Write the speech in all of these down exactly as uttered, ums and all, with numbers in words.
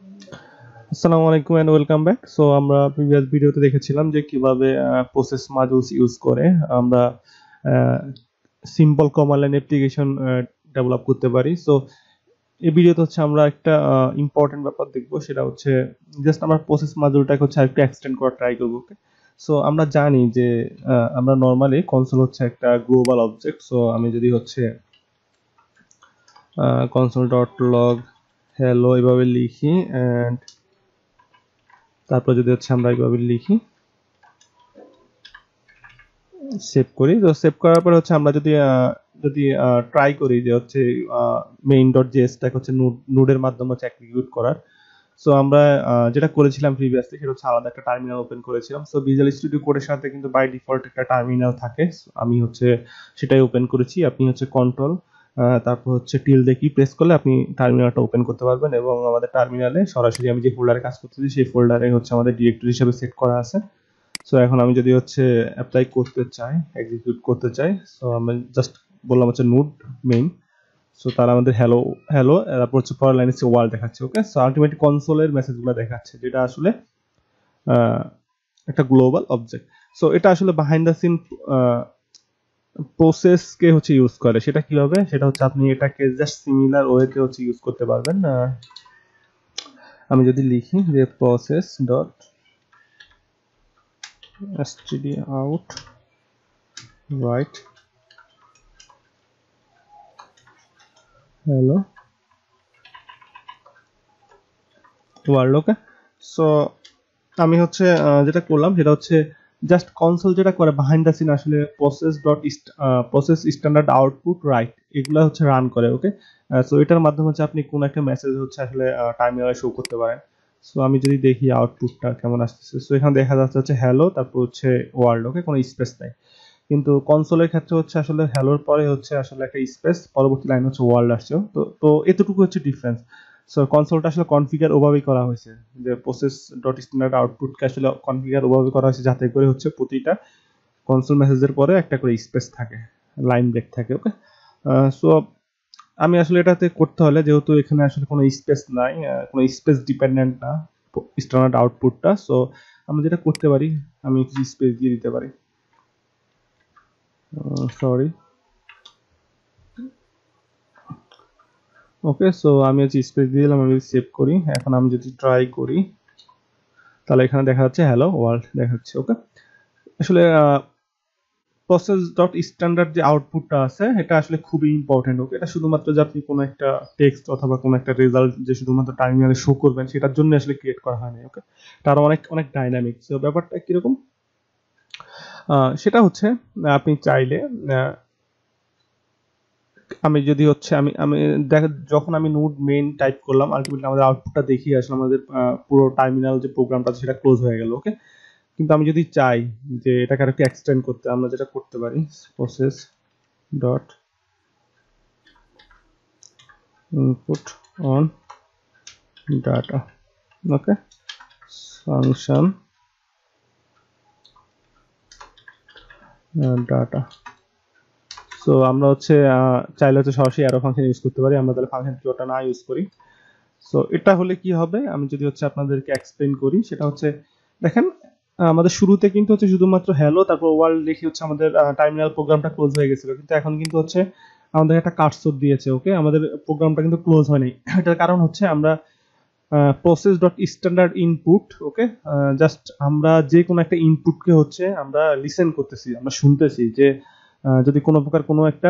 আসসালামু আলাইকুম and welcome back. So আমরা প্রিভিয়াস ভিডিওতে দেখেছিলাম যে কিভাবে প্রসেস মডিউলস ইউজ করে আমরা simple command line application develop করতে পারি। সো এই ভিডিওতে হচ্ছে আমরা একটা ইম্পর্টেন্ট ব্যাপার দেখবো, সেটা হচ্ছে জাস্ট আমরা প্রসেস মডিউলটাকে হচ্ছে আরেকটু এক্সটেন্ড করা ট্রাই করবো। ওকে, সো আমরা জানি যে আহ, আমরা নর্মালি কনসোল হচ্ছে একটা গ্লোবাল অবজেক্ট। সো আমি যদি হচ্ছে কনসোল ডট লগ হ্যালো এভাবে লিখি এন্ড তারপর যদি হচ্ছে আমরা এইভাবে লিখি সেভ করি, তো সেভ করার পরে হচ্ছে আমরা যদি যদি ট্রাই করি যে হচ্ছে মেইন ডট জেএসটাকে হচ্ছে নোডের মাধ্যমে হচ্ছে এক্সিকিউট করার। সো আমরা যেটা করেছিলাম প্রিভিয়াসলি সেটা হচ্ছে আলাদা একটা টার্মিনাল ওপেন করেছিলাম। সো ভিজুয়াল স্টুডিও কোডের সাথে কিন্তু বাই ডিফল্ট একটা টার্মিনাল থাকে, আমি হচ্ছে সেটাই ওপেন করেছি। আপনি হচ্ছে কন্ট্রোল তারপর হচ্ছে টিলডে কি প্রেস করলে আপনি টার্মিনালটা ওপেন করতে পারবেন, এবং আমাদের টার্মিনালে সরাসরি আমি যে ফোল্ডারে কাজ করতেছি সেই ফোল্ডারে হচ্ছে আমাদের ডিরেক্টরি হিসেবে সেট করা আছে। সো এখন আমি যদি হচ্ছে অ্যাপ্লাই করতে চাই, এক্সিকিউট করতে চাই, সো আমি জাস্ট বললাম হচ্ছে নোড মেইন। সো তারা আমাদের হ্যালো হ্যালো তারপর হচ্ছে পরের লাইনে হচ্ছে ওয়ার্ল্ড দেখাচ্ছে। ওকে, সো আলটিমেটলি কনসোলের মেসেজগুলো দেখাচ্ছে, যেটা আসলে একটা গ্লোবাল অবজেক্ট। সো এটা আসলে বিহাইন্ড দ্য সিন প্রসেসকে হচ্ছে ইউজ করে। সেটা কিভাবে, সেটা হচ্ছে আপনি এটাকে জাস্ট সিমিলার ওয়েতে হচ্ছে ইউজ করতে পারবেন। আমি যদি লিখি যে process dot stdout right hello world। Okay, so আমি হচ্ছে যেটা করলাম সেটা হচ্ছে জাস্ট কনসোল যেটা করে বিহাইন্ড দ্য সিন আসলে process dot process standard output write এগুলা হচ্ছে রান করে। ওকে, সো এটার মাধ্যমে হচ্ছে আপনি কোন একটা মেসেজ হচ্ছে আসলে টার্মিনালে শো করতে পারেন। সো আমি যদি দেখি আউটপুটটা কেমন আসতেছে, সো এখানে দেখা যাচ্ছে হচ্ছে হ্যালো তারপর হচ্ছে ওয়ার্ল্ড। ওকে, কোনো স্পেস নাই, কিন্তু কনসোলের ক্ষেত্রে হচ্ছে আসলে হ্যালোর পরে হচ্ছে আসলে একটা স্পেস, পরবর্তী লাইন হচ্ছে ওয়ার্ল্ড আসছে। তো তো এতটুকু হচ্ছে ডিফারেন্স। সো কনসোলটা আসলে কনফিগার ওভাবেই করা হয়েছে যে প্রসেস ডট স্ট্যান্ডার্ড আউটপুটকে আসলে কনফিগার ওভাবে করা হয়েছে যাতে করে হচ্ছে প্রতিটা কনসোল মেসেজের পরে একটা করে স্পেস থাকে, লাইন ব্রেক থাকে। ওকে, সো আমি আসলে এটাতে করতে হলে যেহেতু এখানে আসলে কোনো স্পেস নাই, কোনো স্পেস ডিপেন্ডেন্ট না স্ট্যান্ডার্ড আউটপুটটা, সো আমরা যেটা করতে পারি আমি কিছু স্পেস দিয়ে দিতে পারি। সরি, ওকে, সো আমি হচ্ছে স্পেস দিয়ে দিলাম। আমি সেভ করি, এখন আমি যদি ট্রাই করি তাহলে এখানে দেখা যাচ্ছে হ্যালো ওয়ার্ল্ড দেখাচ্ছে। ওকে, আসলে প্রসেস ডট স্ট্যান্ডার্ড যে আউটপুটটা আছে এটা আসলে খুবই ইম্পর্টেন্ট। ওকে, এটা শুধুমাত্র যে আপনি কোনো একটা টেক্সট অথবা কোনো একটা রেজাল্ট যে শুধুমাত্র টার্মিনালে শো করবেন সেটার জন্য আসলে ক্রিয়েট করা হয়নি। ওকে, তার অনেক অনেক ডাইনামিক। সো ব্যাপারটা কিরকম, সেটা হচ্ছে আপনি চাইলে আমি যদি হচ্ছে আমি আমি দেখ যখন আমি নোড মেইন টাইপ করলাম আলটিমেটলি আমাদের আউটপুটটা দেখিয়ে আসলে আমাদের পুরো টার্মিনাল যে প্রোগ্রামটা সেটা ক্লোজ হয়ে গেল। ওকে, কিন্তু আমি যদি চাই যে এটাকে আরেকটু এক্সটেন্ড করতে, আমরা যেটা করতে পারি process dot input on data. Okay, function data. So আমরা হচ্ছে চাইলে হচ্ছে সরাসরি অ্যারো ফাংশন ইউজ করতে পারি, আমরা তাহলে ফাংশন কিওয়ার্ডটা না ইউজ করি। সো এটা হলে কি হবে আমি যদি হচ্ছে আপনাদেরকে এক্সপ্লেইন করি, সেটা হচ্ছে দেখেন আমাদের শুরুতে কিন্তু হচ্ছে শুধুমাত্র হ্যালো তারপর ওয়ার্ল্ড লিখে হচ্ছে আমাদের টার্মিনাল প্রোগ্রামটা ক্লোজ হয়ে গেছিল, কিন্তু এখন কিন্তু হচ্ছে আমাদের একটা কার্সর দিয়েছে। ওকে, আমাদের প্রোগ্রামটা কিন্তু ক্লোজ হয়নি। এটার কারণ হচ্ছে আমরা process dot standard input, okay, just আমরা যে কোনো একটা ইনপুটকে হচ্ছে আমরা লিসেন করতেছি, আমরা শুনতেছি যে যদি কোনো প্রকার কোনো একটা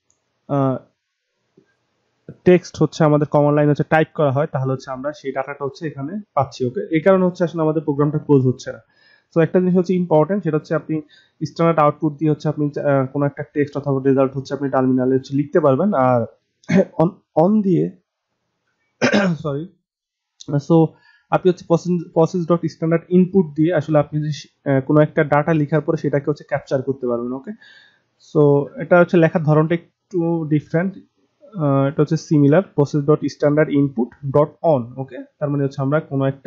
টেক্সট হচ্ছে আমাদের কমান্ড লাইন হচ্ছে টাইপ করা হয় তাহলে হচ্ছে আমরা সেই ডাটাটা হচ্ছে এখানে পাচ্ছি। ওকে, এই কারণে হচ্ছে আসলে আমাদের প্রোগ্রামটা ক্লোজ হচ্ছে না। তো একটা জিনিস হচ্ছে ইম্পর্টেন্ট, সেটা হচ্ছে আপনি স্ট্যান্ডার্ড আউটপুট দিয়ে হচ্ছে আপনি কোনো একটা টেক্সট অথবা রেজাল্ট হচ্ছে আপনি টার্মিনালে হচ্ছে লিখতে পারবেন। আর অন অন দিয়ে সরি সো আপনি হচ্ছে প্রসেস ডট স্ট্যান্ডার্ড ইনপুট দিয়ে আসলে আপনি কোনো একটা ডাটা লেখার পরে সেটাকে হচ্ছে ক্যাপচার করতে পারবেন। ওকে, সো এটা হচ্ছে লেখার ধরনটা একটু ডিফারেন্ট, এটা হচ্ছে similar process dot standard input dot on. Okay, তার মানে হচ্ছে আমরা কোনো একটা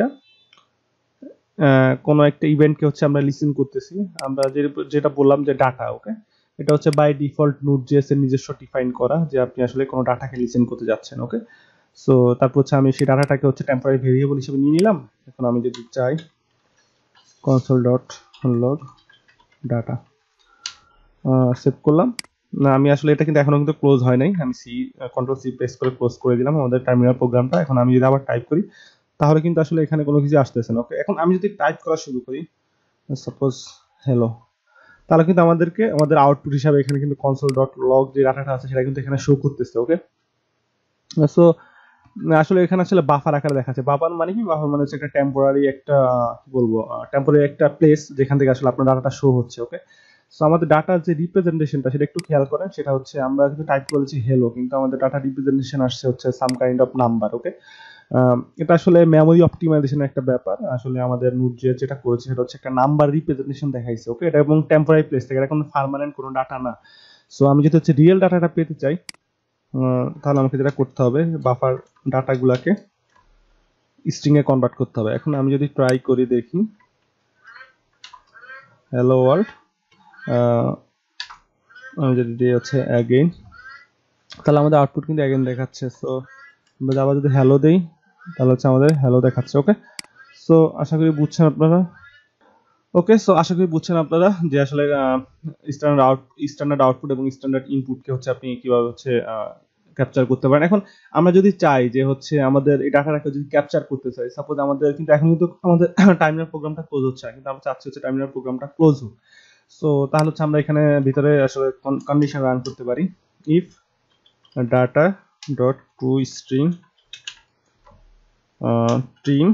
কোনো একটা ইভেন্টকে হচ্ছে আমরা লিসেন করতেছি, আমরা যেটা বললাম যে ডাটা। ওকে, এটা হচ্ছে বাই ডিফল্ট নোড জেএস এর নিজস্ব ডিফাইন করা যে আপনি আসলে কোনো ডাটাকে লিসেন করতে যাচ্ছেন। ওকে, সো তারপর হচ্ছে আমি সেই ডাটাটাকে হচ্ছে টেম্পোরারি ভেরিয়েবল হিসেবে নিয়ে নিলাম। এখন আমি যদি চাই console dot log data save করলাম। না আমি আসলে এটা কিন্তু এখনো কিন্তু ক্লোজ হয় নাই, আমি সি কন্ট্রোল সি প্রেস করে ক্লোজ করে দিলাম আমাদের টার্মিনাল প্রোগ্রামটা। এখন আমি যদি আবার টাইপ করি তাহলে কিন্তু আসলে এখানে কোনো কিছু আসতেছে না। ওকে, এখন আমি যদি টাইপ করা শুরু করি সাপোজ হ্যালো, তাহলে কিন্তু আমাদেরকে আমাদের আউটপুট হিসাবে এখানে কিন্তু console ডট লগ যে ডাটাটা আছে সেটা কিন্তু এখানে শো করতেছে। ওকে, সো আসলে এখানে আসলে বাফার আকারে দেখাচ্ছে। বাফার মানে কি? বাফার মানে হচ্ছে একটা টেম্পোরারি একটা কি বলবো টেম্পোরারি একটা প্লেস যেখান থেকে আসলে আপনার ডাটাটা শো হচ্ছে। ওকে, সো আমাদের ডাটার যে রিপ্রেজেন্টেশনটা সেটা একটু খেয়াল করেন। সেটা হচ্ছে আমরা কিন্তু টাইপ করেছি হ্যালো, কিন্তু আমাদের ডাটা রিপ্রেজেন্টেশন আসছে হচ্ছে some kind of number. Okay, এটা আসলে মেমোরি অপটিমাইজেশনের একটা ব্যাপার। আসলে আমাদের নোড.জেএস যেটা করেছে সেটা হচ্ছে একটা নাম্বার রিপ্রেজেন্টেশন দেখাইছে। ওকে, এটা এবং টেম্পোরারি প্লেস থেকে, এটা কোনো পার্মানেন্ট কোনো ডাটা না। সো আমি যদি হচ্ছে রিয়েল ডাটাটা পেতে চাই তাহলে আমাকে যেটা করতে হবে বাফার ডাটাগুলোকে স্ট্রিং এ কনভার্ট করতে হবে। এখন আমি যদি ট্রাই করি দেখি হ্যালো ওয়ার্ল্ড, আমি যদি দিই হচ্ছে অ্যাগেইন, তাহলে আমাদের আউটপুট কিন্তু অ্যাগেইন দেখাচ্ছে। সো আমরা আবার যদি হ্যালো দেই তাহলে হচ্ছে আমাদের হ্যালো দেখাচ্ছে। ওকে, সো আশা করি বুঝছেন আপনারা। ওকে, সো আশা করি বুঝছেন আপনারা যে আসলে স্ট্যান্ডার্ড আউট স্ট্যান্ডার্ড আউটপুট এবং স্ট্যান্ডার্ড ইনপুটকে হচ্ছে আপনি কিভাবে হচ্ছে ক্যাপচার করতে পারেন। এখন আমরা যদি চাই যে হচ্ছে আমাদের এই ডাটাটাকে যদি ক্যাপচার করতে চাই, সাপোজ আমাদের কিন্তু এখন কিন্তু আমাদের টার্মিনাল প্রোগ্রামটা ক্লোজ হচ্ছে না, কিন্তু আমরা চাচ্ছি হচ্ছে টার্মিনাল প্রোগ্রামটা ক্লোজ হোক। সো তাহলে হচ্ছে আমরা এখানে ভিতরে আসলে কন্ডিশন রান করতে পারি, if data dot to string trim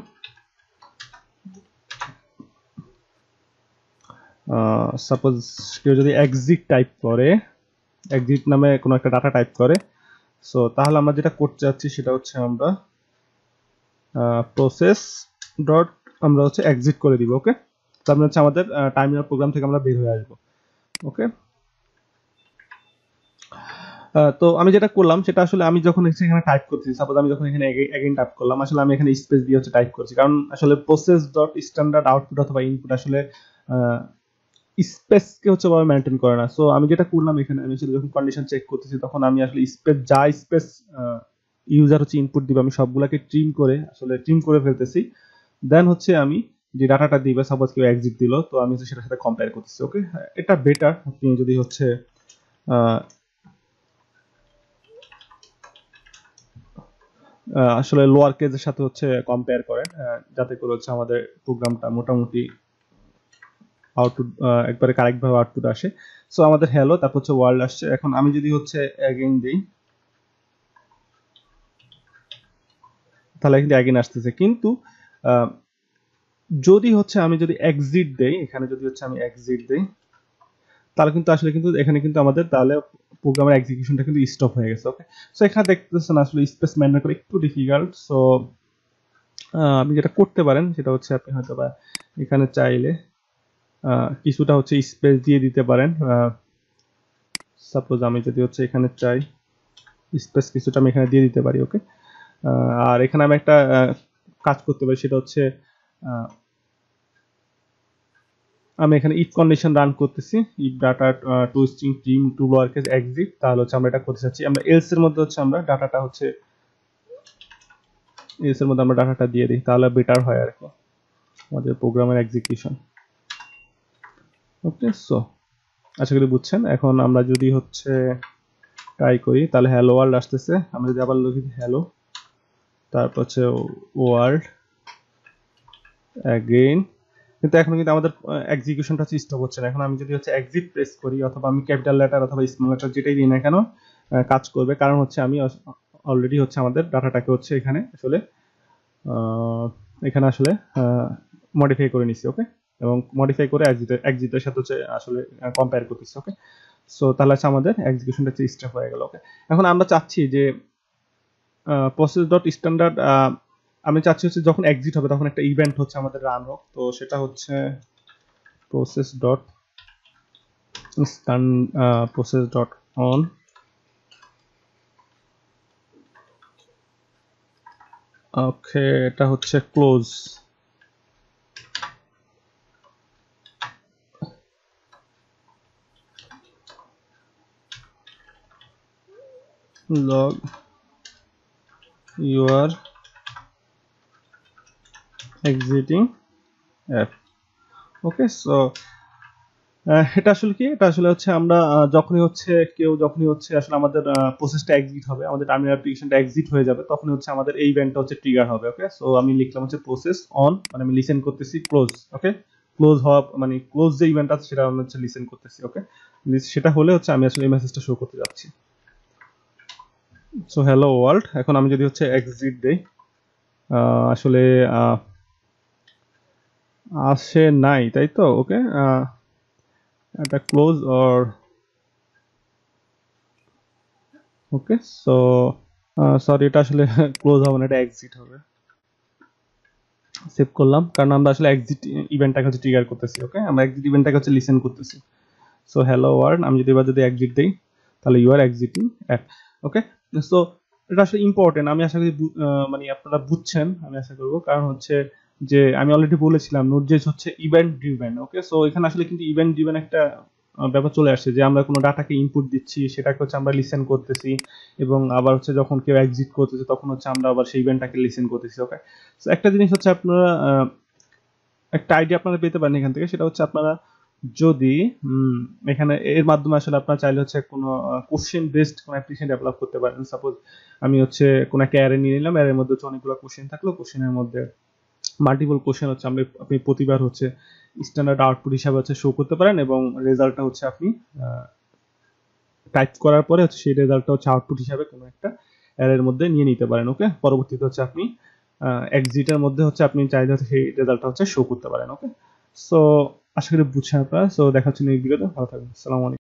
suppose কেউ যদি এক্সিট টাইপ করে, এক্সিট নামে কোনো একটা ডাটা টাইপ করে, সো তাহলে আমরা যেটা করতে যাচ্ছি সেটা হচ্ছে আমরা প্রসেস ডট আমরা হচ্ছে এক্সিট করে দিব। ওকে, তারপরে হচ্ছে আমাদের টার্মিনাল প্রোগ্রাম থেকে আমরা বের হয়ে আসবো। ওকে, তো আমি যেটা করলাম সেটা আসলে আমি যখন এখানে টাইপ করছি, সাপোজ আমি যখন এখানে এগেইন টাইপ করলাম, আসলে আমি এখানে স্পেস দিয়ে হচ্ছে টাইপ করছি, কারণ আসলে প্রসেস ডট স্ট্যান্ডার্ড আউটপুট অথবা ইনপুট আসলে স্পেসকে হচ্ছে ভাবে মেনটেন করে না। সো আমি যেটা করলাম এখানে, আমি আসলে যখন কন্ডিশন চেক করতেছি তখন আমি আসলে স্পেস যা স্পেস ইউজার হচ্ছে ইনপুট দিবে আমি সবগুলাকে ট্রিম করে আসলে ট্রিম করে ফেলতেছি। দেন হচ্ছে আমি যে ডাটাটা দিবে, সাপোজ কেউ এক্সিট দিল, তো আমি হচ্ছে সেটার সাথে কম্পেয়ার করতেছি। ওকে, এটা বেটার আপনি যদি হচ্ছে আসলে লোয়ার কেজের সাথে হচ্ছে কম্পেয়ার করেন, যাতে করে হচ্ছে আমাদের প্রোগ্রামটা মোটামুটি আউটপুট একবারে কারেক্ট ভাবে আউটপুট আসে। সো আমাদের হ্যালো, তারপর হচ্ছে ওয়ার্ল্ড আসছে। এখন আমি যদি হচ্ছে অ্যাগেইন দেই তাহলে কিন্তু অ্যাগেইন আসতেছে, কিন্তু যদি হচ্ছে আমি যদি এক্সিট দেই, এখানে যদি হচ্ছে আমি এক্সিট দেই তাহলে কিন্তু আসলে কিন্তু এখানে কিন্তু আমাদের তাহলে প্রোগ্রামের এক্সিকিউশনটা কিন্তু স্টপ হয়ে গেছে। ওকে, সো এখানে দেখতেছেন আসলে স্পেস মেনটেন করা একটু ডিফিকাল্ট। সো আপনি যেটা করতে পারেন সেটা হচ্ছে আপনি হয়তো বা এখানে চাইলে কিছুটা হচ্ছে স্পেস দিয়ে দিতে পারেন। সাপোজ আমি যদি হচ্ছে এখানে চাই স্পেস কিছুটা আমি এখানে দিয়ে দিতে পারি। ওকে, আর এখানে আমি একটা কাজ করতে পারি, সেটা হচ্ছে আমি এখানে ইফ কন্ডিশন রান করতেছি, if data to string trim to lower case exit, তাহলে হচ্ছে আমরা এটা করতে চাচ্ছি। আমরা এলস এর মধ্যে হচ্ছে আমরা ডাটাটা হচ্ছে এলস এর মধ্যে আমরা ডাটাটা দিয়ে দিই, তাহলে বেটার হয় আর কি আমাদের প্রোগ্রামের এক্সিকিউশন। ওকে, সো আশা করি বুঝছেন। এখন আমরা যদি হচ্ছে ট্রাই করি তাহলে হ্যালো ওয়ার্ল্ড আসতেছে। আমরা যদি আবার লিখি হ্যালো, তারপর হচ্ছে ওয়ার্ল্ড অ্যাগেইন, কিন্তু এখন কিন্তু আমাদের এক্সিকিউশনটা হচ্ছে স্টপ হচ্ছে না। এখন আমি যদি হচ্ছে এক্সিট প্রেস করি অথবা আমি ক্যাপিটাল লেটার অথবা স্মল লেটার যেটাই দিই না কেন কাজ করবে, কারণ হচ্ছে আমি অলরেডি হচ্ছে আমাদের ডাটাটাকে হচ্ছে এখানে আসলে এখানে আসলে মডিফাই করে নিছি। ওকে, এবং মডিফাই করে এক্সিট এক্সিটের সাথে হচ্ছে আসলে কম্পেয়ার করতেছি। ওকে, সো তাহলে হচ্ছে আমাদের এক্সিকিউশনটা হচ্ছে স্টপ হয়ে গেল। ওকে, এখন আমরা চাচ্ছি যে প্রসেস ডট স্ট্যান্ডার্ড আমি চাচ্ছি হচ্ছে যখন এক্সিট হবে তখন একটা ইভেন্ট হচ্ছে আমাদের রান হোক, তো সেটা হচ্ছে process dot stand process dot on okay, এটা হচ্ছে close log you are exiting app. Okay, so এটা আসলে কি, এটা আসলে হচ্ছে আমরা যখনই হচ্ছে কেউ যখনই হচ্ছে আসলে আমাদের প্রসেসটা এক্সিট হবে, আমাদের টার্মিনাল অ্যাপ্লিকেশনটা এক্সিট হয়ে যাবে, তখনই হচ্ছে আমাদের এই ইভেন্টটা হচ্ছে ট্রিগার হবে। ওকে, সো আমি লিখলাম হচ্ছে প্রসেস অন, মানে আমি লিসেন করতেছি ক্লোজ। ওকে, ক্লোজ হওয়া মানে ক্লোজ যে ইভেন্ট আছে সেটা আমি হচ্ছে লিসেন করতেছি। ওকে, সেটা হলে হচ্ছে আমি আসলে এই মেসেজটা শো করতে যাচ্ছি। সো হ্যালো ওয়ার্ল্ড, এখন আমি যদি হচ্ছে এক্সিট দেই, আসলে আসে নাই, তাই তো? ওকে, এটা close or okay, so sorry, এটা আসলে ক্লোজ হবে না, এটা এক্সিট হবে। সেভ করলাম, কারণ আমরা আসলে এক্সিট ইভেন্টটাকে হচ্ছে ট্রিগার করতেছি। ওকে, আমরা এক্সিট ইভেন্টটাকে হচ্ছে লিসেন করতেছি। সো হ্যালো ওয়ার্ল্ড, আমি যদি এবার যদি এক্সিট দেই, তাহলে you are exiting app. Okay, so এটা আসলে ইম্পর্টেন্ট, আমি আশা করি মানে আপনারা বুঝছেন, আমি আশা করবো, কারণ হচ্ছে যে আমি অলরেডি বলেছিলাম নোড.জেএস হচ্ছে ইভেন্ট ড্রিভেন। ওকে, সো এখানে আসলে কিন্তু ইভেন্ট ড্রিভেন একটা ব্যাপার চলে আসছে, যে আমরা কোনো ডাটাকে ইনপুট দিচ্ছি, সেটাকে হচ্ছে আমরা লিসেন করতেছি, এবং আবার হচ্ছে যখন কেউ এক্সিট করতেছে তখন হচ্ছে আমরা আবার সেই ইভেন্টটাকে লিসেন করতেছি। ওকে, সো একটা জিনিস হচ্ছে আপনারা একটা আইডিয়া আপনারা পেতে পারেন এখান থেকে, সেটা হচ্ছে আপনারা যদি এখানে এর মাধ্যমে আসলে আপনারা চাইলে হচ্ছে কোনো কোশ্চেন বেসড কোনো অ্যাপ্লিকেশন ডেভেলপ করতে পারেন। সাপোজ আমি হচ্ছে কোনো একটা অ্যারে নিয়ে নিলাম, অ্যারের মধ্যে হচ্ছে অনেকগুলো কোশ্চেন থাকলো, কোশ্চেনের মধ্যে মাল্টিপল কোশ্চেন হচ্ছে আমরা আপনি প্রতিবার হচ্ছে স্ট্যান্ডার্ড আউটপুট হিসাবে হচ্ছে শো করতে পারেন, এবং রেজাল্টটা হচ্ছে আপনি টাইপ করার পরে হচ্ছে সেই রেজাল্টটা হচ্ছে আউটপুট হিসাবে কোনো একটা অ্যারের মধ্যে নিয়ে নিতে পারেন। ওকে, পরবর্তীতে হচ্ছে আপনি এক্সিটের মধ্যে হচ্ছে আপনি চাইলে হচ্ছে সেই রেজাল্টটা হচ্ছে শো করতে পারেন। ওকে, সো আশা করি বুঝছেন আপনারা। সো দেখা হচ্ছে নেক্সট ভিডিওতে, ভালো থাকবেন, আসসালামু আলাইকুম।